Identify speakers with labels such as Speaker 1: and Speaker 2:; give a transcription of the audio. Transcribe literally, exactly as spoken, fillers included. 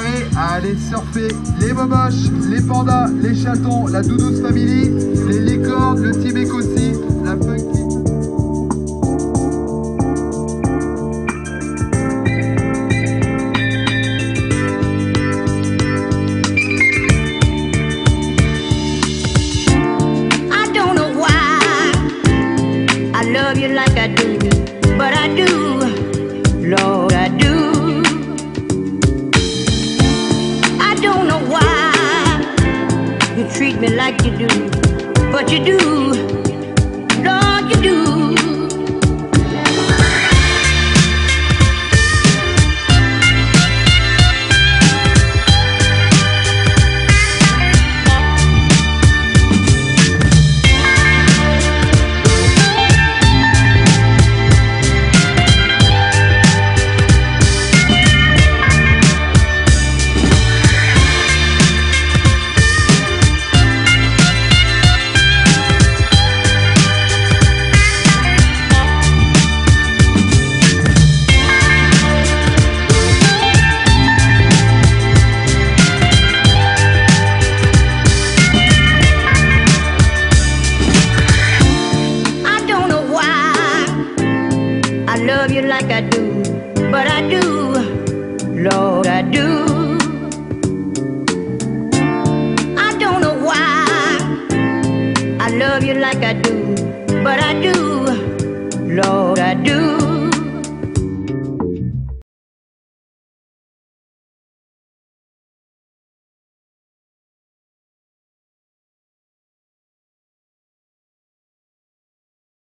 Speaker 1: préparés à aller surfer. Les boboches, les pandas, les chatons, la Doudou's Family, les licornes, le Team Écossi, la funky.
Speaker 2: Love you like I do, but I do, Lord, I do. I don't know why you treat me like you do, but you do, Lord, you do. I love you like I do, but I do, Lord, I do. I don't know why I love you like I do, but I do.